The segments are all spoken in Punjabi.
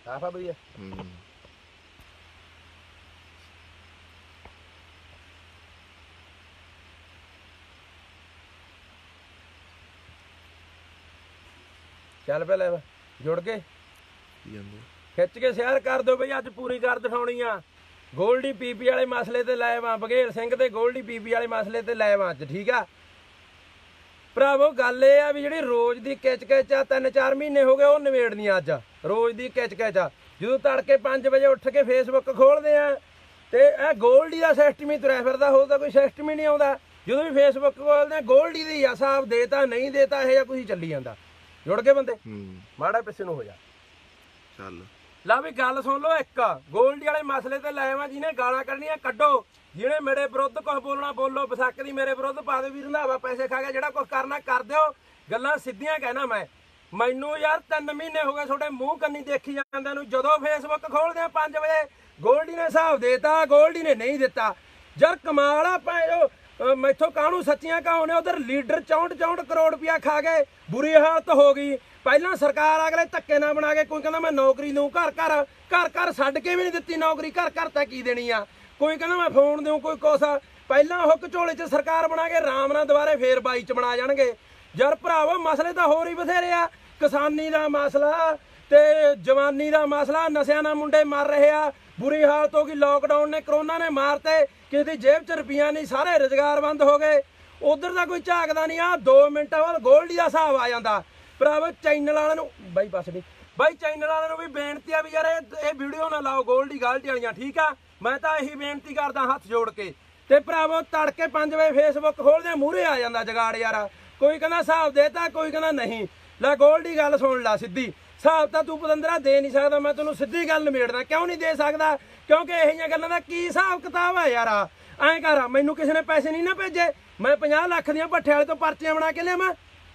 ਸਾਫ ਆ ਵਧੀਆ। ਚੱਲ ਪੈ ਲੈ जुड़ के खिच के शेयर कर दो बई, अज पूरी कर दिखाउणी आ। गोल्डी पीपी वाले मसले ते लाए वा, बघेल सिंह ते गोल्डी पीपी वाले मसले ते लाए वा अज। ठीक आ भरावो, गल ये आ भी जिहड़ी रोज़ दी किच किच आ 3-4 महीने हो गए वो नवेड़नी अज। रोज़ दी किच किच आ, जो तड़के 5 बजे उठ के फेसबुक खोलते हैं तो यह गोल्डी का सिस्टम ही तुरया फिरदा, होता कोई सिस्टम ही नहीं आता। जो भी फेसबुक खोलते हैं गोल्डी दी आ, हिसाब देता नहीं देता यह कुछ चली जाता। जुड़ के बंदे माड़ा पिछे नूं हो जा। चल ला भी गल सुन लो, एक गोल्डी वाले मसले ते लाए वा, जिन्हें गालां कढनियां कड्डो, जिन्हें मेरे विरुद्ध कुछ बोलना बोलो, बसाक दी मेरे विरुद्ध पा दे भी रंधावा पैसे खा गया, जिहड़ा कुछ करना कर दिओ। गल्लां सिद्धियां कहना मैनू यार 3 महीने हो गए थोड़े मूँह कन्नी देखी जांदे नूं। जदों फेसबुक खोलदे आ 5 बजे गोल्डी ने हिसाब देता, गोल्डी ने नहीं दिता। यार कमाल आ भाई, मैथों काहनूं सच्चियां कहाउने। उधर लीडर 64 करोड़ रुपया खा गए, बुरी हालत हो गई। पहला सरकार अगले धक्के ना बना के, कोई कहना मैं नौकरी दूँ, घर छड्ड के भी नहीं दित्ती नौकरी, घर तां की देनी आ। कोई कहना मैं फोन दूँ, कोई कुछ। पहला हुक झोले च सरकार बना के राम नाल दुबारे फेर 22 च बना जाणगे। यार भरावो मसले तां होर ही बथेरे आ, किसानी दा मसला ते जवानी दा मसला, नशिਆਂ नाल मुंडे मर रहे आ, बुरी हालत हो गई। लॉकडाउन ने करोना ने मारते, किसी दी जेब च रुपया नहीं, सारे रोजगार बंद हो गए। उधर दा कोई झाकदा नहीं। आ 2 मिनटां बाद गोल्डी दा हिसाब आ जांदा। भरावो चैनल वाले नूं बई बस नहीं बई, चैनल वाले नूं भी बेनती आ भी यार ये वीडियो ना लाओ गोल्डी गाल्टी वालियां। ठीक आ, मैं तां यही बेनती करदा हत्थ जोड़ के। ते भरावो तड़के 5 बजे फेसबुक खोलदे मूहरे आ जांदा जगाड़ यार। कोई कहना हिसाब देता, कोई कहना नहीं। लै गोल्डी गल सुन ला सिद्धी, हिसाब तां तूं पतंदरा दे नहीं सकदा, मैं तैनूं सिद्धी गल निबेड़दा। क्यों नहीं दे सकदा? क्योंकि इहो जिहियां गल्लां दा की हिसाब किताब है यार। ऐं कर, मैनूं किसी ने पैसे नहीं ना भेजे, मैं 50 ਲੱਖ ਦੀਆਂ भट्ठे वाले तो पर्चियां बना के लियावां।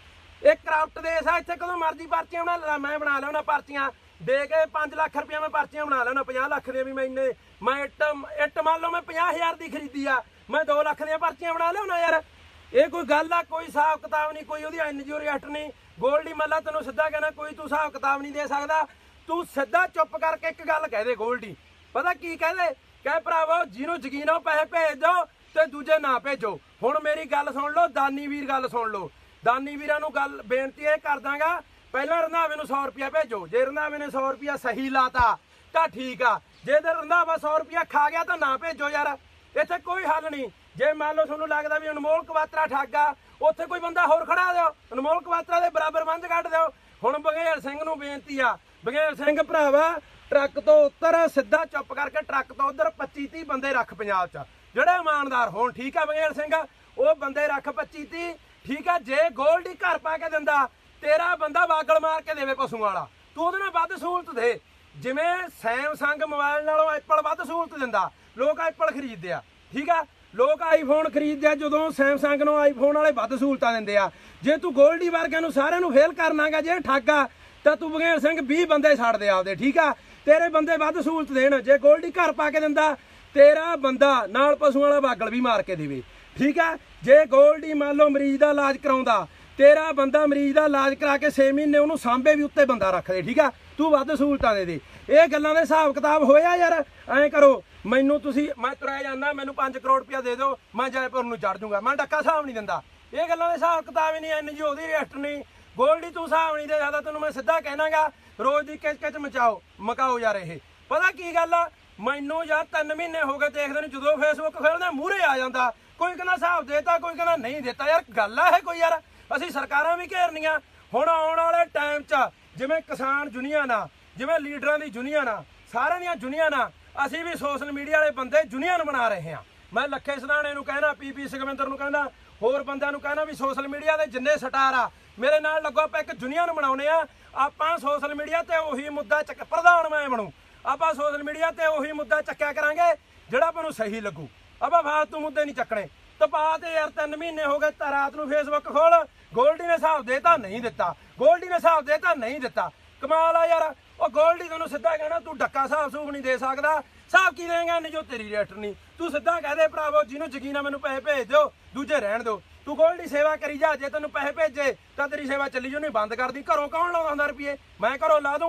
एक कराप्ट देश आ, इत्थे कदों मर्जी पर्चियां बना ला। मैं बना लिया पर्चियां दे के 5 ਲੱਖ रुपया मैं पर्चियां बना लिया। 50 ਲੱਖ ਦੀਆਂ भी मैं इट मान लो मैं 50,000 की खरीदी आ, मैं 2 ਲੱਖ ਦੀਆਂ पर्चियां बना लिया यार। ये कोई गल आ? कोई हिसाब किताब नहीं, कोई ਉਹਦੀ NGO रजिस्टर नहीं। गोल्डी मल्ला तेनों सीधा कहना, कोई तू हिसाब किताब नहीं दे सकदा। तू सीधा चुप करके एक गल कह दे गोल्डी, पता की कह दे, कह भरावो जिन्हों यकीन हो पैसे भेज दो ते दूजे ना भेजो। हुण मेरी गल सुन लो, दानी वीर गल सुन लो। दानी वीरां नूं गल बेनती ये कर दांगा, पहला रंधावे नूं 100 रुपया भेजो। जे रंधावे ने 100 रुपया सही लाता तां ठीक आ, जे रंधावा 100 रुपया खा गया तां ना भेजो यार। इत्थे कोई हल नहीं। जे मान लो तुहानूं लगदा भी अनमोल कवात्रा ठग आ, उत्थे कोई बंदा होर खड़ा दिओ, अनमोल कवात्रा दे बराबर बंद कढ दिओ। हुण बघेल सिंह नूं बेनती आ, बघेल सिंह भरावा ट्रक तो उतर, सीधा चुप करके ट्रक तो उधर 25-30 बंदे रख पंजाब च ਜਿਹੜੇ ਇਮਾਨਦਾਰ होण। ठीक है बघेल सिंह, ਉਹ ਬੰਦੇ ਰੱਖ 25-30। ठीक है, जे गोल्डी घर पा के दिंदा, तेरा बंदा वागल मार के देवे पशुओं वाला, तू ਉਹਦੇ ਨਾਲ ਵੱਧ सहूलत दे। जिवें सैमसंग मोबाइल नालों एप्पल ਵੱਧ सहूलत दिंदा, लोग एप्पल खरीदते आ। ठीक है, लोग आईफोन खरीदते आ, ਜਦੋਂ सैमसंग ਨੂੰ आईफोन वाले ਵੱਧ सहूलतां ਦਿੰਦੇ ਆ। ਜੇ ਤੂੰ ਗੋਲਡੀ ਵਰਗਿਆਂ ਨੂੰ ਸਾਰਿਆਂ ਨੂੰ ਫੇਲ ਕਰਨਾਗਾ, ਜੇ ਠੱਗ ਆ ਤਾਂ ਤੂੰ ਬਘੇਲ ਸਿੰਘ 20 ਬੰਦੇ ਛੱਡ ਦੇ ਆਪਦੇ। ਠੀਕ ਆ, ਤੇਰੇ ਬੰਦੇ ਵੱਧ सहूलत ਦੇਣ। ਜੇ ਗੋਲਡੀ ਘਰ ਪਾ ਕੇ ਦਿੰਦਾ, तेरा बंदा नाल पशुओं वाला वागल भी मार के देवे। ठीक है, जे गोल्डी मान लो मरीज का इलाज कराउंदा, तेरा बंदा मरीज का इलाज करा के 6 महीने उन्होंने सांभे भी उत्ते बंदा रख दे। ठीक है, तू वध सहूलतां दे दे। ये गल्लां दे हिसाब किताब होया यार। ऐं करो, मैनू तुसी मैं तुरया जांदा, मैनू 5 करोड़ रुपया दे दो, मैं जयपुर नूं चढ़ जूंगा, मैं डक्का हिसाब नहीं दिंदा। ये गल्लां दे हिसाब किताब ही नहीं, NGO दी रजिस्टर नहीं, गोल्डी तू हिसाब नहीं दे सकदा। तैनूं मैं सीधा कहनागा, रोज़ दी किच किच मकाओ यार। ये पता की गल आ, मैनू यार 3 महीने हो गए देखदे नूं, जदों फेसबुक खोलदे मूहरे आ जांदा, कोई कहना हिसाब देता, कोई कहना नहीं देता। यार गल है कोई यार, असीं सरकारां भी घेरनियां। हुण आउण वाले टाइम च जिवें किसान यूनियन आ, जिवें लीडरां दी यूनियन आ, सारिਆਂ ਦੀਆਂ यूनियन आ, असीं भी सोशल मीडिया वाले बंदे यूनियन बना रहे हैं। मैं लखे सधाणे नूं कहना, PP सुखविंदर नूं कहना, होर बंदिਆਂ ਨੂੰ कहना भी सोशल मीडिया ਦੇ जिन्ने स्टार आ मेरे नाल लगो, आपां एक यूनियन बनाउने आ। आपां सोशल मीडिया ते ਉਹੀ मुद्दा ਚੱਕ, प्रधान मैं बनूं, ਆਪਾਂ सोशल मीडिया ते ਉਹੀ मुद्दा ਚੱਕਿਆ ਕਰਾਂਗੇ ਜਿਹੜਾ ਆਪਾਂ ਨੂੰ ਸਹੀ ਲੱਗੂ। ਆਪਾਂ ਫालतू मुद्दे नहीं ਚੱਕਣੇ। तपा ते यार 3 महीने हो गए, रात ਨੂੰ फेसबुक खोल, गोल्डी ने हिसाब देता नहीं दिता, गोल्डी ने हिसाब देता नहीं दिता। कमाल आ यार। ਉਹ गोल्डी ਤੈਨੂੰ ਸਿੱਧਾ ਕਹਿਣਾ, ਤੂੰ ਡੱਕਾ ਹਿਸਾਬ ਸੂਬ ਨਹੀਂ ਦੇ ਸਕਦਾ। ਹਿਸਾਬ ਕੀ ਦੇਂਗਾ ਨਹੀਂ ਜੋ ਤੇਰੀ ਰੈਸਟ ਨਹੀਂ। ਤੂੰ ਸਿੱਧਾ ਕਹਿ ਦੇ ਭਰਾਵੋ, ਜਿਹਨੂੰ ਯਕੀਨ ਆ ਮੈਨੂੰ ਪੈਸੇ ਭੇਜ ਦਿਓ, ਦੂਜੇ ਰਹਿਣ ਦਿਓ। ਤੂੰ गोल्डी सेवा करी जा, जे ਤੈਨੂੰ ਪੈਸੇ ਭੇਜੇ ਤਾਂ ਤੇਰੀ ਸੇਵਾ ਚੱਲੀ ਜੋ, ਨਹੀਂ ਬੰਦ ਕਰਦੀ। ਘਰੋਂ ਕੌਣ ਲਾਉਂਦਾ ਹੁੰਦਾ ਰੁਪਏ? ਮੈਂ ਘਰੋਂ ਲਾ ਦੂੰ।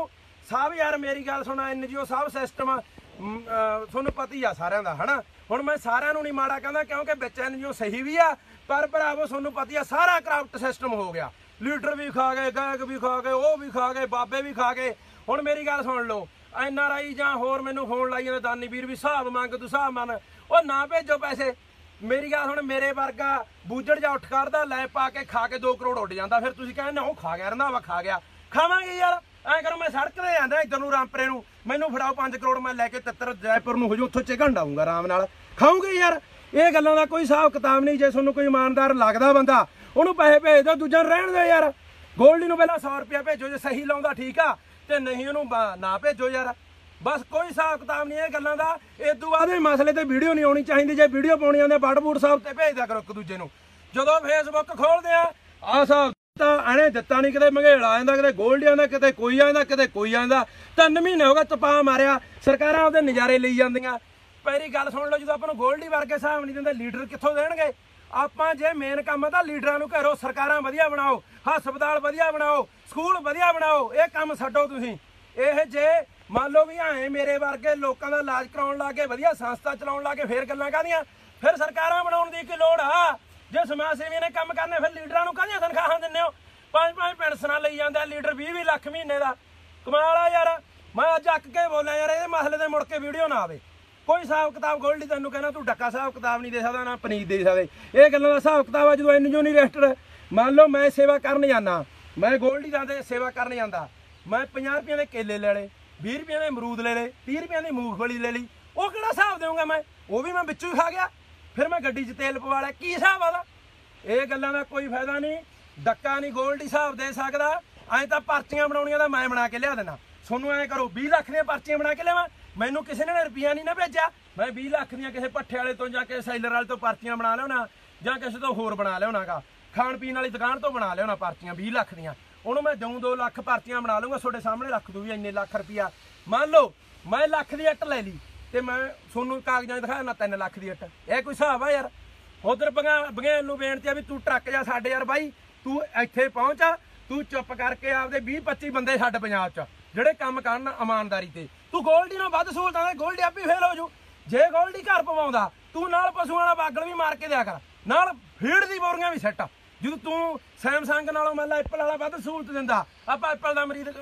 ਸਭ ਯਾਰ ਮੇਰੀ ਗੱਲ ਸੁਣਾ, NGO ਸਭ ਸਿਸਟਮ ਤੁਹਾਨੂੰ ਪਤਾ ਹੀ ਆ ਸਾਰਿਆਂ ਦਾ ਹਨਾ। ਹੁਣ ਮੈਂ ਸਾਰਿਆਂ ਨੂੰ ਨਹੀਂ ਮਾੜਾ ਕਹਿੰਦਾ ਕਿਉਂਕਿ ਵਿੱਚ NGO ਸਹੀ ਵੀ ਆ, ਪਰ ਭਰਾਵੋ ਤੁਹਾਨੂੰ ਪਤਾ ਹੀ ਆ ਸਾਰਾ ਕਰਪਟ ਸਿਸਟਮ ਹੋ ਗਿਆ। ਲੀਡਰ ਵੀ ਖਾ ਗਏ, ਗਾਇਕ ਵੀ ਖਾ ਗਏ, ਉਹ ਵੀ ਖਾ ਗਏ, ਬਾਬੇ ਵੀ ਖਾ ਗਏ। ਹੁਣ ਮੇਰੀ ਗੱਲ ਸੁਣ ਲਓ, NRI ਜਾਂ ਹੋਰ ਮੈਨੂੰ ਫੋਨ ਲਾਈ ਜਾਂਦੇ ਦਾਨੀ ਵੀਰ ਵੀ ਹਿਸਾਬ ਮੰਗ, ਤੂੰ ਹਿਸਾਬ ਮੰਨ, ਉਹ ਨਾ ਭੇਜੋ ਪੈਸੇ। ਮੇਰੀ ਗੱਲ ਹੁਣ ਮੇਰੇ ਵਰਗਾ ਬੂਝੜ ਜਾ ਉੱਠ ਕਰਦਾ ਲੈ ਪਾ ਕੇ ਖਾ ਕੇ 2 ਕਰੋੜ ਉੱਡ ਜਾਂਦਾ, ਫਿਰ ਤੁਸੀਂ ਕਹਿੰਦੇ ਉਹ ਖਾ ਗਿਆ, ਰੰਧਾਵਾ ਖਾ ਗਿਆ। ਖਾਵਾਂਗੇ ਯਾਰ, ਐਂ ਕਰੋ ਮੈਂ ਸੜਕ ਤੇ ਜਾਂਦਾ ਇੱਧਰ ਨੂੰ ਰਾਮਪਰੇ ਨੂੰ, ਮੈਨੂੰ ਫੜਾਓ 5 ਕਰੋੜ, ਮੈਂ ਲੈ ਕੇ ਤਿੱਤਰ ਜੈਪੁਰ ਨੂੰ ਹੋ ਜੂ, ਉੱਥੋਂ ਚਿਕਨ ਡਾਊਂਗਾ ਆਰਾਮ ਨਾਲ, ਖਾਊਂਗੇ ਯਾਰ। ਇਹ ਗੱਲਾਂ ਦਾ ਕੋਈ ਹਿਸਾਬ ਕਿਤਾਬ ਨਹੀਂ। ਜੇ ਤੁਹਾਨੂੰ ਕੋਈ ਇਮਾਨਦਾਰ ਲੱਗਦਾ ਬੰਦਾ ਉਹਨੂੰ ਪੈਸੇ ਭੇਜ ਦਿਓ, ਦੂਜਾ ਰਹਿਣ ਦਿਓ ਯਾਰ। ਗੋਲਡੀ ਨੂੰ ਪਹਿਲਾਂ 100 ਰੁਪਇਆ ਭੇਜੋ, ਜੇ ਸਹੀ ਲਾਉਂਦਾ ਠੀਕ ਆ, ਤੇ ਨਹੀਂ ਉਹਨੂੰ ਨਾ ਭੇਜੋ ਯਾਰ। ਬਸ ਕੋਈ ਹਿਸਾਬ ਕਿਤਾਬ ਨਹੀਂ ਇਹ ਗੱਲਾਂ ਦਾ। ਇਦੋਂ ਬਾਅਦ ਇਹ ਮਸਲੇ ਤੇ ਵੀਡੀਓ ਨਹੀਂ ਆਉਣੀ ਚਾਹੀਦੀ। ਜੇ ਵੀਡੀਓ ਪਾਉਣੀ ਆਉਂਦੇ ਬੜਬੂੜ ਸਾਹਿਬ ਤੇ ਭੇਜਦਾ ਕਰੋ ਇੱਕ ਦੂਜੇ ਨੂੰ। ਜਦੋਂ ਫੇਸਬੁੱਕ ਖੋਲਦੇ ਆ ਸਾਹਿਬ ਤਾਂ ਐਣੇ ਦਿੱਤਾ ਨਹੀਂ, ਕਿਤੇ ਮੰਗੇੜ ਆ ਜਾਂਦਾ, ਕਿਤੇ ਗੋਲਡੀ ਆਂਦਾ, ਕਿਤੇ ਕੋਈ ਆਂਦਾ, ਕਿਤੇ ਕੋਈ ਆਂਦਾ। 3 ਮਹੀਨੇ ਹੋ ਗਏ ਤਪਾ ਮਾਰਿਆ, ਸਰਕਾਰਾਂ ਉਹਦੇ ਨਜ਼ਾਰੇ ਲਈ ਜਾਂਦੀਆਂ। ਪਹਿਲੀ ਗੱਲ ਸੁਣ ਲਓ, ਜਦੋਂ ਆਪਾਂ ਨੂੰ ਗੋਲਡੀ ਵਰਗੇ ਹਿਸਾਬ ਨਹੀਂ ਦਿੰਦੇ, ਲੀਡਰ ਕਿੱਥੋਂ ਦੇਣਗੇ? ਆਪਾਂ ਜੇ ਮੇਨ ਕੰਮ ਆ ਤਾਂ ਲੀਡਰਾਂ ਨੂੰ ਘਰੋਂ ਸਰਕਾਰਾਂ ਵਧੀਆ ਬਣਾਓ, ਹਸਪਤਾਲ ਵਧੀਆ ਬਣਾਓ, ਸਕੂਲ ਵਧੀਆ ਬਣਾਓ, ਇਹ ਕੰਮ ਛੱਡੋ ਤੁਸੀਂ। ਇਹ ਜੇ ਮੰਨ ਲਓ ਵੀ ਐਂ ਮੇਰੇ ਵਰਗੇ ਲੋਕਾਂ ਦਾ ਇਲਾਜ ਕਰਾਉਣ ਲੱਗੇ, ਵਧੀਆ ਸੰਸਥਾ ਚਲਾਉਣ ਲੱਗੇ, ਫਿਰ ਗੱਲਾਂ ਕਾਹਦੀਆਂ? ਫਿਰ ਸਰਕਾਰਾਂ ਬਣਾਉਣ ਦੀ ਕੀ ਲੋੜ ਆ? ਜੇ ਸਮਾਜ ਸੇਵੀਆਂ ਨੇ ਕੰਮ ਕਰਨੇ, ਫਿਰ ਲੀਡਰਾਂ ਨੂੰ ਕਾਹਦੀਆਂ ਤਨਖਾਹਾਂ ਦਿੰਦੇ ਹੋ? 5-5 ਪੈਨਸ਼ਨਾਂ ਲਈ ਜਾਂਦਾ ਲੀਡਰ, 20-20 ਲੱਖ ਮਹੀਨੇ ਦਾ। ਕਮਾਲ ਆ ਯਾਰ। ਮੈਂ ਅੱਜ ਅੱਕ ਕੇ ਬੋਲਿਆ ਯਾਰ, ਇਹਦੇ ਮਸਲੇ ਤੇ ਮੁੜ ਕੇ ਵੀਡੀਓ ਨਾ ਆਵੇ। ਕੋਈ ਹਿਸਾਬ ਕਿਤਾਬ ਗੋਲਡੀ ਤੈਨੂੰ ਕਹਿਣਾ, ਤੂੰ ਡੱਕਾ ਹਿਸਾਬ ਕਿਤਾਬ ਨਹੀਂ ਦੇ ਸਕਦਾ, ਨਾ ਪਨੀਰ ਦੇ ਸਕਦੇ। ਇਹ ਗੱਲਾਂ ਦਾ ਹਿਸਾਬ ਕਿਤਾਬ ਆ ਜਦੋਂ NGO ਨਹੀਂ ਰਜਿਸਟਰਡ। ਮੰਨ ਲਓ ਮੈਂ ਸੇਵਾ ਕਰਨ ਜਾਂਦਾ, ਮੈਂ ਗੋਲਡੀ ਦਾ ਤੇ ਸੇਵਾ ਕਰਨ ਜਾਂਦਾ, ਮੈਂ 50 ਰੁਪਏ ਦੇ ਕੇਲੇ ਲੈ ਲਏ, 20 ਰੁਪਏ ਦੇ ਅਮਰੂਦ ਲੈ ਲਏ, 30 ਰੁਪਏ ਦੀ ਮੂੰਗਫਲੀ ਲੈ ਲਈ, ਉਹ ਕਿਹੜਾ ਹਿਸਾਬ ਦੇਵਾਂਗਾ ਮੈਂ? ਉਹ ਵੀ ਮੈਂ ਵਿੱਚੋਂ ਹੀ ਖਾ ਗਿਆ। ਫਿਰ ਮੈਂ ਗੱਡੀ 'ਚ ਤੇਲ ਪਵਾ ਲਿਆ, ਕੀ ਹਿਸਾਬ ਆਦਾ? ਇਹ ਗੱਲਾਂ ਦਾ ਕੋਈ ਫਾਇਦਾ ਨਹੀਂ। ਡੱਕਾ ਨਹੀਂ ਗੋਲਡੀ ਹਿਸਾਬ ਦੇ ਸਕਦਾ। ਐਂ ਤਾਂ ਪਰਚੀਆਂ ਬਣਾਉਣੀਆਂ ਤਾਂ ਮੈਂ ਬਣਾ ਕੇ ਲਿਆ ਦੇਣਾ। ਤੁਹਾਨੂੰ ਐਂ ਕਰੋ 20 ਲੱਖ ਦੀਆਂ ਪਰਚੀਆਂ ਬਣਾ ਕੇ ਲਿਆਵਾਂ, ਮੈਨੂੰ ਕਿਸੇ ਨੇ ਰੁਪਈਆ ਨਹੀਂ ਨਾ ਭੇਜਿਆ। ਮੈਂ 20 ਲੱਖ ਦੀਆਂ ਕਿਸੇ ਭੱਠੇ ਵਾਲੇ ਤੋਂ ਜਾਂ ਕਿਸੇ ਸੈਲਰ ਵਾਲੇ ਤੋਂ ਪਰਚੀਆਂ ਬਣਾ ਲਿਆਉਣਾ, ਜਾਂ ਕਿਸੇ ਤੋਂ ਹੋਰ ਬਣਾ ਲਿਆਉਣਾਗਾ, ਖਾਣ ਪੀਣ ਵਾਲੀ ਦੁਕਾਨ ਤੋਂ ਬਣਾ ਲਿਆਉਣਾ ਪਰਚੀਆਂ 20 ਲੱਖ ਦੀਆਂ। ਉਹਨੂੰ ਮੈਂ 2 ਲੱਖ ਪਰਚੀਆਂ ਬਣਾ ਲਊਂਗਾ, ਤੁਹਾਡੇ ਸਾਹਮਣੇ ਰੱਖ ਦੂ ਵੀ ਇੰਨੇ ਲੱਖ ਰੁਪਈਆ। ਮੰਨ ਲਓ ਮੈਂ ਲੱਖ ਦੀ ਇੱਟ ਲੈ ਲਈ ਤੇ ਮੈਂ ਤੁਹਾਨੂੰ ਕਾਗਜ਼ਾਂ 'ਚ ਦਿਖਾ ਦੇਣਾ 3 ਲੱਖ ਦੀ ਇੱਟ। ਇਹ ਕੋਈ ਹਿਸਾਬ ਆ ਯਾਰ? ਉਧਰ ਬਘੇਲ ਨੂੰ ਬੇਨਤੀ ਆ ਵੀ ਤੂੰ ਟਰੱਕ ਜਾ ਸਾਡੇ ਯਾਰ ਬਾਈ, ਤੂੰ ਇੱਥੇ ਪਹੁੰਚ, ਤੂੰ ਚੁੱਪ ਕਰਕੇ ਆਪਦੇ 20-25 ਬੰਦੇ ਛੱਡ ਪੰਜਾਬ 'ਚ ਜਿਹੜੇ ਕੰਮ ਕਰਨ ਇਮਾਨਦਾਰੀ ਤੇ। ਤੂੰ ਗੋਲਡੀ ਨਾਲ ਵੱਧ ਸਹੂਲਤਾਂ ਦੇ, ਗੋਲਡੀ ਆਪੇ ਫੇਲ ਹੋ ਜੂ। ਜੇ ਗੋਲਡੀ ਘਰ ਪਵਾਉਂਦਾ, ਤੂੰ ਨਾਲ ਪਸ਼ੂਆਂ ਵਾਲਾ ਬਾਗਲ ਵੀ ਮਾਰ ਕੇ ਦਿਆ ਕਰ, ਨਾਲ ਫੀਡ ਦੀ ਬੋਰੀਆਂ ਵੀ ਸੈੱਟ। ਜਦੋਂ ਤੂੰ ਸੈਮਸੰਗ ਨਾਲੋਂ ਮੰਨ ਲਾ ਐਪਲ ਵਾਲਾ ਵੱਧ ਸਹੂਲਤ ਦਿੰਦਾ, ਆਪਾਂ ਐਪਲ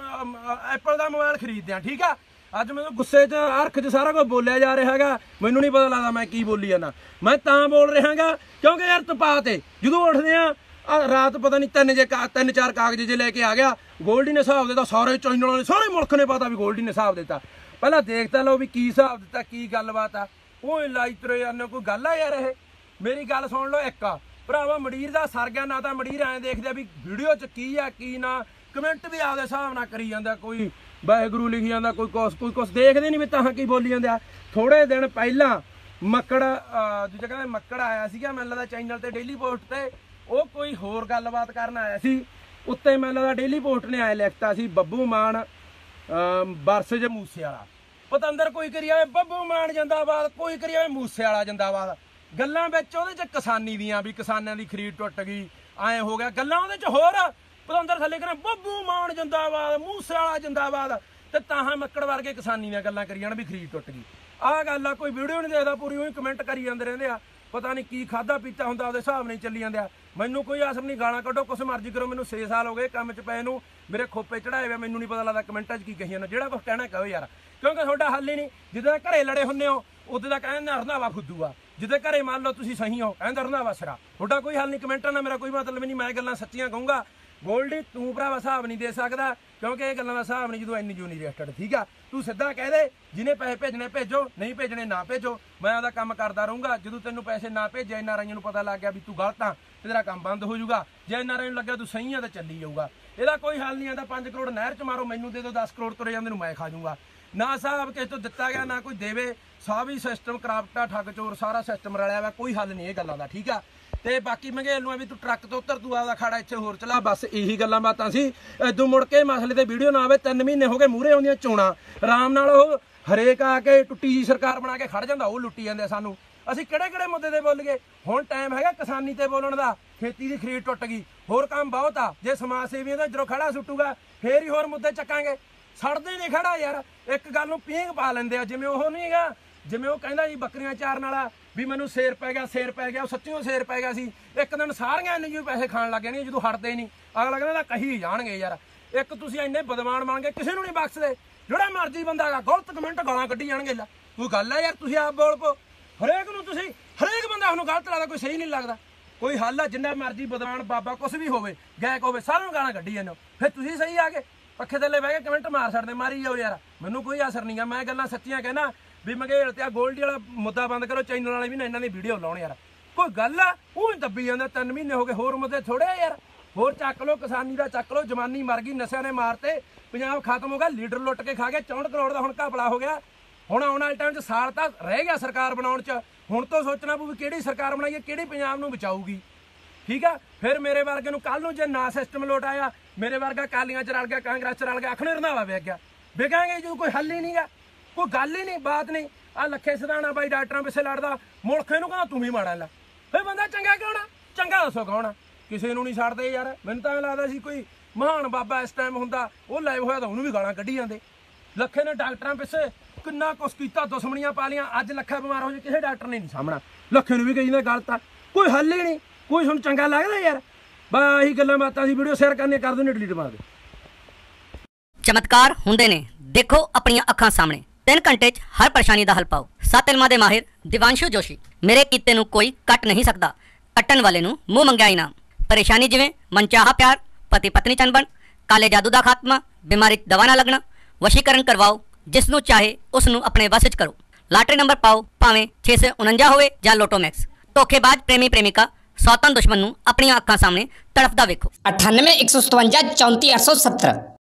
ਦਾ ਮੋਬਾਈਲ ਖਰੀਦਦੇ ਆ, ਠੀਕ ਆ। ਅੱਜ ਮੈਨੂੰ ਗੁੱਸੇ 'ਚ ਅਰਖ 'ਚ ਸਾਰਾ ਕੁਝ ਬੋਲਿਆ ਜਾ ਰਿਹਾ ਹੈਗਾ, ਮੈਨੂੰ ਨਹੀਂ ਪਤਾ ਲੱਗਦਾ ਮੈਂ ਕੀ ਬੋਲੀ ਜਾਂਦਾ। ਮੈਂ ਤਾਂ ਬੋਲ ਰਿਹਾਗਾ ਕਿਉਂਕਿ ਯਾਰ ਤਪਾ ਤੇ ਜਦੋਂ ਉੱਠਦੇ ਆ ਰਾਤ ਪਤਾ ਨਹੀਂ 3-4 ਕਾਗਜ਼ ਜੇ ਲੈ ਕੇ ਆ ਗਿਆ। ਗੋਲਡੀ ਨੇ ਹਿਸਾਬ ਦਿੱਤਾ, ਸਾਰੇ ਚੈਨਲਾਂ ਨੇ, ਸਾਰੇ ਮੁਲਕ ਨੇ ਪਤਾ ਵੀ ਗੋਲਡੀ ਨੇ ਹਿਸਾਬ ਦਿੱਤਾ। ਪਹਿਲਾਂ ਦੇਖ ਤਾਂ ਲਓ ਵੀ ਕੀ ਹਿਸਾਬ ਦਿੱਤਾ, ਕੀ ਗੱਲਬਾਤ ਆ। ਉਹ ਲਾਈ ਤੁਰੇ ਜਾਂਦੇ, ਕੋਈ ਗੱਲ ਆ ਯਾਰ? ਇਹ ਮੇਰੀ ਗੱਲ ਸੁਣ ਲਓ ਇੱਕ ਭਰਾਵਾ, ਮੰਡੀਰ ਦਾ ਸਰ ਗਿਆ ਨਾ। ਤਾਂ ਮੰਡੀਰ ਐਂ ਦੇਖਦੇ ਆ ਵੀ ਵੀਡੀਓ 'ਚ ਕੀ ਆ ਕੀ ਨਾ, ਕਮੈਂਟ ਵੀ ਆਪਦੇ ਹਿਸਾਬ ਨਾਲ ਕਰੀ ਜਾਂਦਾ, ਕੋਈ ਵਾਹਿਗੁਰੂ ਲਿਖੀ ਜਾਂਦਾ, ਕੋਈ ਕੁਛ ਦੇਖਦੇ ਨਹੀਂ ਵੀ ਤਾਂ ਕੀ ਬੋਲੀ ਜਾਂਦੇ ਆ। ਥੋੜੇ ਦਿਨ ਪਹਿਲਾਂ ਮੱਕੜ ਦੂਜਾ ਕਹਿੰਦੇ ਮੱਕੜ ਆਇਆ ਸੀਗਾ ਮੈਨੂੰ ਲੱਗਦਾ ਚੈਨਲ ਤੇ ਡੇਲੀ ਪੋਸਟ ਤੇ, ਉਹ ਕੋਈ ਹੋਰ ਗੱਲਬਾਤ ਕਰਨ ਆਇਆ ਸੀ। ਉੱਤੇ ਮੈਨੂੰ ਲੱਗਦਾ ਡੇਲੀ ਪੋਸਟ ਨੇ ਆਏ ਲਿਖਤਾ ਸੀ ਬੱਬੂ ਮਾਨ ਵਰਸਜ ਮੂਸੇ ਵਾਲਾ। ਪਤੰਦਰ ਕੋਈ ਕਰੀ ਜਾਵੇ ਬੱਬੂ ਮਾਨ ਜਿੰਦਾਬਾਦ, ਕੋਈ ਕਰੀ ਜਾਵੇ ਮੂਸੇ ਵਾਲਾ ਜਿੰਦਾਬਾਦ। ਗੱਲਾਂ ਵਿੱਚ ਉਹਦੇ 'ਚ ਕਿਸਾਨੀ ਦੀਆਂ ਵੀ ਕਿਸਾਨਾਂ ਦੀ ਖਰੀਦ ਟੁੱਟ ਗਈ, ਐਂ ਹੋ ਗਿਆ ਗੱਲਾਂ ਉਹਦੇ 'ਚ। ਹੋਰ ਪਤੰਦਰ ਥੱਲੇ ਕਰਾਂ ਬੱਬੂ ਮਾਨ ਜਿੰਦਾਬਾਦ, ਮੂਸੇ ਵਾਲਾ ਜਿੰਦਾਬਾਦ, ਤੇ ਤਾਹਾਂ ਮੱਕੜ ਵਰਗੇ ਕਿਸਾਨੀ ਦੀਆਂ ਗੱਲਾਂ ਕਰੀ ਜਾਣ ਵੀ ਖਰੀਦ ਟੁੱਟ ਗਈ। ਆਹ ਗੱਲ ਆ, ਕੋਈ ਵੀਡੀਓ ਨਹੀਂ ਦੇਖਦਾ, ਪੂਰੀ ਉਹੀ ਕਮੈਂਟ ਕਰੀ ਜਾਂਦੇ ਰਹਿੰਦੇ ਆ। ਪਤਾ ਨਹੀਂ ਕੀ ਖਾਦਾ ਪੀਤਾ ਹੁੰਦਾ, ਉਹਦੇ ਹਿਸਾਬ ਨਹੀਂ ਚੱਲੀ ਜਾਂਦੇ ਆ। ਮੈਨੂੰ ਕੋਈ ਆਸਰ ਨਹੀਂ, ਗਾਲਾਂ ਕੱਢੋ ਕੁਛ ਮਰਜ਼ੀ ਕਰੋ, ਮੈਨੂੰ 6 ਸਾਲ ਹੋ ਗਏ ਕੰਮ 'ਚ ਪਏ ਨੂੰ, ਮੇਰੇ ਖੋਪੇ ਚੜਾਏ ਹੋਏ, ਮੈਨੂੰ ਨਹੀਂ ਪਤਾ ਲੱਗਦਾ ਕਮੈਂਟਾਂ 'ਚ ਕੀ ਕਹੀ ਜਾਂਦਾ। ਜਿਹੜਾ ਕੁਛ ਕਹਿਣਾ ਕਹੋ ਯਾਰ, ਕਿਉਂਕਿ ਤੁਹਾਡਾ ਹੱਲ ਹੀ ਨਹੀਂ। ਜਿੱਦਾਂ ਘਰੇ ਲੜੇ ਹੁੰਦੇ ਹੋ ਉਦੋਂ ਦਾ ਕਹਿੰਦੇ ਰੰਧਾਵਾ ਫੁੱਦੂ ਆ, ਜਿੱਦਾਂ ਘਰੇ ਮੰਨ ਲਓ ਤੁਸੀਂ ਸਹੀ ਹੋ ਕਹਿੰਦਾ ਰੰਧਾਵਾ ਸਿਰਾ। ਤੁਹਾਡਾ ਕੋਈ ਹੱਲ ਨਹੀਂ, ਕਮੈਂਟਾਂ ਨਾਲ ਮੇਰਾ ਕੋਈ ਮਤਲਬ ਨਹੀਂ, ਮੈਂ ਗੱਲਾਂ ਸੱਚੀਆਂ ਕਹੂੰਗਾ। ਗੋਲਡੀ ਤੂੰ ਭਰਾਵਾ ਹਿਸਾਬ ਨਹੀਂ ਦੇ ਸਕਦਾ, ਕਿਉਂਕਿ ਇਹ ਗੱਲਾਂ ਦਾ ਹਿਸਾਬ ਨਹੀਂ ਜਦੋਂ NGO ਨਹੀਂ ਰਜਿਸਟਰਡ, ਠੀਕ ਆ। ਤੂੰ ਸਿੱਧਾ ਕਹਿ ਦੇ ਜਿਹਨੇ ਪੈਸੇ ਭੇਜਣੇ ਭੇਜੋ, ਨਹੀਂ ਭੇਜਣੇ ਨਾ ਭੇਜੋ, ਮੈਂ ਉਹਦਾ ਕੰਮ ਕਰਦਾ ਰਹੂੰਗਾ। ਜਦੋਂ ਤੈਨੂੰ ਪੈਸੇ ਨਾ ਭੇਜੇ NRI ਨੂੰ ਪਤਾ ਲੱਗ ਗਿਆ ਵੀ ਤੂੰ ਗਲਤ ਆ, ਤੇਰਾ ਕੰਮ ਬੰਦ ਹੋ ਜਾਊਗਾ। ਜੇ NRI ਨੂੰ ਲੱਗਿਆ ਤੂੰ ਸਹੀ ਆ ਤਾਂ ਚੱਲੀ ਜਾਊਗਾ। ਇਹਦਾ ਕੋਈ ਹੱਲ ਨਹੀਂ ਆਂਦਾ 5 ਕਰੋੜ ਨਹਿਰ 'ਚ ਮਾਰੋ, ਮੈਨੂੰ ਦੇ ਦਿਓ 10 ਕਰੋੜ, ਤੁਰੇ ਜਾਂਦੇ ਨੂੰ ਮੈਂ ਖਾ ਜਾਊਂਗਾ। ਨਾ ਹਿਸਾਬ ਕਿਸੇ ਤੋਂ ਦਿੱਤਾ ਗਿਆ, ਨਾ ਕੋਈ ਦੇਵੇ। ਸਭ ਹੀ ਸਿਸਟਮ ਕਰਾਪਟਾ, ਠੱਗ ਚੋਰ, ਸਾਰਾ ਸਿਸਟਮ ਰਲਿਆ ਵਾ। ਕੋਈ ਹੱਲ ਨਹੀਂ ਇਹ ਗੱਲਾਂ ਦਾ, ਠੀਕ ਆ। ਤੇ ਬਾਕੀ ਮੰਗੇਲ ਨੂੰ ਆ ਵੀ ਤੂੰ ਟਰੱਕ ਤੋਂ ਉੱਤਰ, ਤੂੰ ਆਪਦਾ ਖਾੜਾ ਇੱਥੇ ਹੋਰ ਚਲਾ। ਬਸ ਇਹੀ ਗੱਲਾਂ ਬਾਤਾਂ ਸੀ। ਇਦੋਂ ਮੁੜ ਕੇ ਮਸਲੇ ਤੇ ਵੀਡੀਓ ਨਾ ਆਵੇ। 3 ਮਹੀਨੇ ਹੋ ਗਏ ਮੂਹਰੇ ਆਉਂਦੀਆਂ ਚੋਣਾਂ, ਆਰਾਮ ਨਾਲ ਉਹ ਹਰੇਕ ਆ ਕੇ ਟੁੱਟੀ ਜੀ ਸਰਕਾਰ ਬਣਾ ਕੇ ਖੜ ਜਾਂਦਾ, ਉਹ ਲੁੱਟੀ ਜਾਂਦੇ ਸਾਨੂੰ। ਅਸੀਂ ਕਿਹੜੇ ਮੁੱਦੇ ਤੇ ਬੋਲ ਗਏ? ਹੁਣ ਟਾਈਮ ਹੈਗਾ ਕਿਸਾਨੀ ਤੇ ਬੋਲਣ ਦਾ। ਖੇਤੀ ਦੀ ਖਰੀਦ ਟੁੱਟ ਗਈ, ਹੋਰ ਕੰਮ ਬਹੁਤ ਆ। ਜੇ ਸਮਾਜ ਸੇਵੀਆਂ ਦਾ ਜਦੋਂ ਖੜਾ ਸੁੱਟੂਗਾ ਫੇਰ ਹੀ ਹੋਰ ਮੁੱਦੇ ਚੱਕਾਂਗੇ। सड़दे नहीं खड़ा यार। एक गल नूं पींग पा लैंदे आ, जिवें ओह नहीं गा, जिवें ओह कहंदा जी बकरियां चारन वाला भी मैनूं सिर पै गया, सिर पै गया। सच्चियों सिर पै गया सी। एक दिन सारियां NGO पैसे खाण लग जाणगीਆਂ जदों हटदे नहीं। अगला कहंदा कही जाणगे यार। एक तुसीं इंने बदमान बन गए, किसी नूं नहीं बख्शदे। ਜਿਹੜਾ ਮਰਜ਼ੀ ਬੰਦਾ ਹੈਗਾ ਗਲਤ ਕਮੈਂਟ ਗਾਲਾਂ ਕੱਢੀ ਜਾਣਗੇ। ਲੈ ਕੋਈ ਗੱਲ ਹੈ ਯਾਰ, ਤੁਸੀਂ ਆਪ ਬੋਲ ਪੋ। ਹਰੇਕ ਨੂੰ ਤੁਸੀਂ ਹਰੇਕ ਬੰਦਾ ਉਹਨੂੰ ਗਲਤ ਲੱਗਦਾ, ਕੋਈ ਸਹੀ ਨਹੀਂ ਲੱਗਦਾ। ਕੋਈ ਹੱਲ ਆ, ਜਿੰਨਾ ਮਰਜ਼ੀ ਬਦਨਾਮ ਬਾਬਾ ਕੁਛ ਵੀ ਹੋਵੇ, ਗਾਇਕ ਹੋਵੇ, ਸਾਰਿਆਂ ਨੂੰ ਗਾਲਾਂ ਕੱਢੀ ਜਾਂਦੇ ਹੋ। ਫਿਰ ਤੁਸੀਂ ਸਹੀ ਆ ਕੇ ਪੱਖੇ ਥੱਲੇ ਬਹਿ ਕੇ ਕਮੈਂਟ ਮਾਰ ਛੱਡਦੇ, ਮਾਰੀ ਜਾਓ ਯਾਰ। ਮੈਨੂੰ ਕੋਈ ਅਸਰ ਨਹੀਂ ਗਾ। ਮੈਂ ਗੱਲਾਂ ਸੱਚੀਆਂ ਕਹਿਣਾ ਵੀ ਮੰਗੇਲ ਤੇ ਆ ਗੋਲਡੀ ਵਾਲਾ ਮੁੱਦਾ ਬੰਦ ਕਰੋ। ਚੈਨਲ ਵਾਲੇ ਵੀ ਨਾ ਇਹਨਾਂ ਦੀ ਵੀਡੀਓ ਲਾਉਣ ਯਾਰ। ਕੋਈ ਗੱਲ ਆ, ਉਹ ਵੀ ਦੱਬੀ ਜਾਂਦਾ। 3 ਮਹੀਨੇ ਹੋ ਗਏ, ਹੋਰ ਮੁੱਦੇ ਥੋੜੇ ਯਾਰ। ਹੋਰ ਚੱਕ ਲਓ, ਕਿਸਾਨੀ ਦਾ ਚੱਕ ਲਓ। ਜਵਾਨੀ ਮਰ ਗਈ, ਨਸ਼ਿਆਂ ਨੇ ਮਾਰਤੇ, ਪੰਜਾਬ ਖਤਮ ਹੋ ਗਿਆ। ਲੀਡਰ ਲੁੱਟ ਕੇ ਖਾ ਗਏ। 64 ਕਰੋੜ ਦਾ ਹੁਣ ਘਪਲਾ ਹੋ ਗਿਆ। ਹੁਣ ਆਉਣ ਵਾਲੇ ਟਾਈਮ 'ਚ ਸਾਲ ਤਾਂ ਰਹਿ ਗਿਆ ਸਰਕਾਰ ਬਣਾਉਣ 'ਚ। ਹੁਣ ਤੋਂ ਸੋਚਣਾ ਪਊ ਵੀ ਕਿਹੜੀ ਸਰਕਾਰ ਬਣਾਈਏ, ਕਿਹੜੀ ਪੰਜਾਬ ਨੂੰ ਬਚਾਊਗੀ। ਠੀਕ ਆ। ਫਿਰ ਮੇਰੇ ਵਰਗੇ ਨੂੰ ਕੱਲ ਨੂੰ ਜੇ ਨਾ ਸਿਸਟਮ ਲੋਟ ਆਇਆ, ਮੇਰੇ ਵਰਗਾ ਕਾਲੀਆਂ 'ਚ ਰਲ ਗਿਆ, ਕਾਂਗਰਸ 'ਚ ਰਲ ਗਿਆ, ਆਖਣੇ ਰੰਧਾਵਾ ਵਿਕ ਗਿਆ। ਵਿਕਾਂਗੇ ਜਦੋਂ ਕੋਈ ਹੱਲ ਹੀ ਨਹੀਂ ਗਾ, ਕੋਈ ਗੱਲ ਹੀ ਨਹੀਂ, ਬਾਤ ਨਹੀਂ। ਆ ਲੱਖੇ ਸਿਧਾਣਾ ਬਾਈ ਡਾਕਟਰਾਂ ਪਿੱਛੇ ਲੜਦਾ, ਮੁਲਕ ਇਹਨੂੰ ਕਹਿੰਦਾ ਤੂੰ ਵੀ ਮਾੜਾ ਲੈ। ਫਿਰ ਬੰਦਾ ਚੰਗਾ ਕੌਣ ਆ? ਚੰਗਾ ਦੱਸੋ ਕੌਣ ਆ? ਕਿਸੇ ਨੂੰ ਨਹੀਂ ਛੱਡਦੇ ਯਾਰ। ਮੈਨੂੰ ਤਾਂ ਐਂ ਲੱਗਦਾ ਸੀ ਕੋਈ ਮਹਾਨ ਬਾਬਾ ਇਸ ਟਾਈਮ ਹੁੰਦਾ, ਉਹ ਲਾਈਵ ਹੋਇਆ ਤਾਂ ਉਹਨੂੰ ਵੀ ਗਾਲਾਂ ਕੱਢੀ ਜਾਂਦੇ। ਲੱਖੇ ਨੇ ਡਾਕਟਰਾਂ ਪਿੱਛੇ ਕਿੰਨਾ ਕੁਛ ਕੀਤਾ, ਦੁਸ਼ਮਣੀਆਂ ਪਾ ਲੀਆਂ। ਅੱਜ ਲੱਖਾ ਬਿਮਾਰ ਹੋ ਜੇ, ਕਿਸੇ ਡਾਕਟਰ ਨੇ ਨਹੀਂ ਸਾਹਮਣਾ। ਲੱਖੇ ਨੂੰ ਵੀ ਕਹੀ ਜਾਂਦੇ ਗਲਤ ਆ, ਕੋਈ ਹੱਲ ਹੀ ਨਹੀਂ। ਕੋਈ ਤੁਹਾਨੂੰ ਚੰਗਾ ਲੱਗਦਾ ਯਾਰ? ਬਸ ਆਹੀ ਗੱਲਾਂ ਬਾਤਾਂ ਸੀ। ਵੀਡੀਓ ਸ਼ੇਅਰ ਕਰਨੀ ਕਰ ਦਿੰਦੇ, ਡਿਲੀਟ ਮਾਰ ਦੇ। चमत्कार हुंदे ने, देखो अपनियां अखां सामने। 3 घंटे च हर परेशानी दा हल पाओ। 7 इल्मां दे माहिर दिवांशु जोशी। मेरे कीते नूं कोई कट नहीं सकदा, कट्टन वाले नूं मुंह मंगिया इनाम। परेशानी जिवें मनचाहा प्यार, पति पत्नी चनबन, काले जादू दा खात्मा, बीमारी दवा ना लगना, वशीकरण करवाओ। जिसनूं चाहे उसनूं अपने वस च करो। लाटरी नंबर पाओ, भावें 649 होवे जां लोटो मैक्स। धोखेबाज प्रेमी प्रेमिका सौतन दुश्मन नूं अपनियां अखां सामने तड़फदा वेखो। 98 157 34 817।